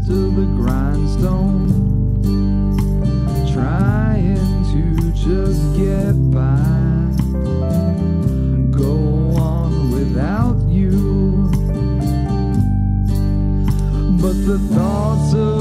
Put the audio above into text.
to the grindstone, trying to just get by, go on without you. But the thoughts of